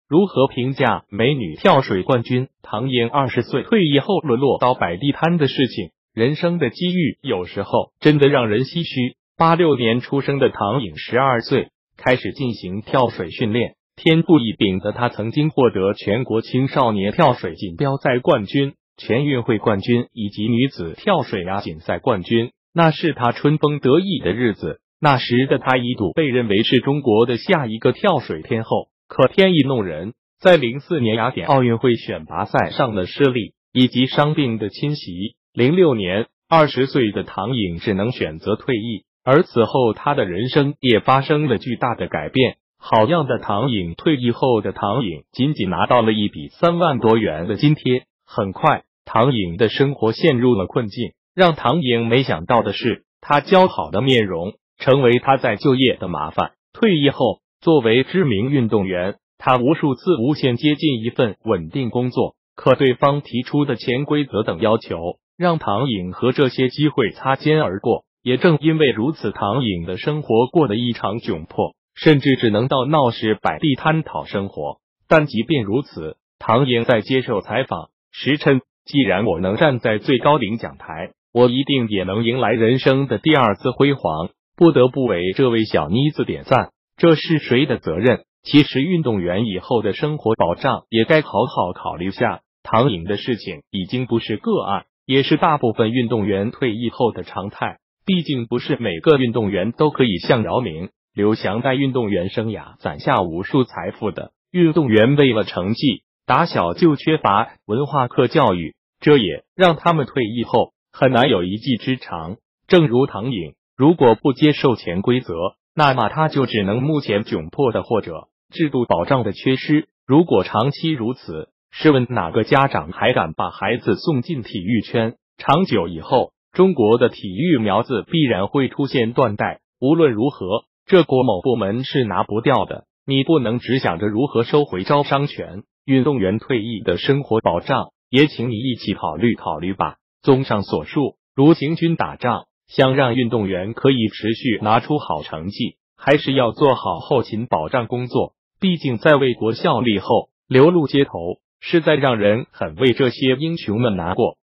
如何评价美女跳水冠军唐颖20岁退役后沦落到摆地摊的事情？人生的机遇有时候真的让人唏嘘。86年出生的唐颖12岁开始进行跳水训练，天赋异禀的她曾经获得全国青少年跳水锦标赛冠军、全运会冠军以及女子跳水亚锦赛冠军，那是她春风得意的日子。那时的她一度被认为是中国的下一个跳水天后，可天意弄人，在04年雅典奥运会选拔赛上的失利以及伤病的侵袭，06年20岁的唐颖只能选择退役，而此后她的人生也发生了巨大的改变。好样的唐颖！退役后的唐颖仅仅拿到了一笔3万多元的津贴。很快，唐颖的生活陷入了困境。让唐颖没想到的是，她姣好的面容成为她在就业的麻烦。退役后，作为知名运动员，她无数次无限接近一份稳定工作，可对方提出的潜规则等要求，让唐颖和这些机会擦肩而过。也正因为如此，唐颖的生活过得异常窘迫，甚至只能到闹市摆地摊讨生活。但即便如此，唐颖在接受采访时称，既然我能站在最高领奖台，我一定也能迎来人生的第二次辉煌。不得不为这位小妮子点赞。这是谁的责任？其实运动员以后的生活保障也该好好考虑下。唐颖的事情已经不是个案，也是大部分运动员退役后的常态。毕竟不是每个运动员都可以像姚明、刘翔在运动员生涯攒下无数财富的。运动员为了成绩，打小就缺乏文化课教育，这也让他们退役后很难有一技之长。正如唐颖，如果不接受潜规则，那么他就只能目前窘迫的或者制度保障的缺失。如果长期如此，试问哪个家长还敢把孩子送进体育圈？长久以后，中国的体育苗子必然会出现断代。无论如何，这国某部门是拿不掉的。你不能只想着如何收回招商权，运动员退役的生活保障，也请你一起考虑考虑吧。综上所述，如行军打仗，想让运动员可以持续拿出好成绩，还是要做好后勤保障工作。毕竟在为国效力后流露街头，是在让人很为这些英雄们难过。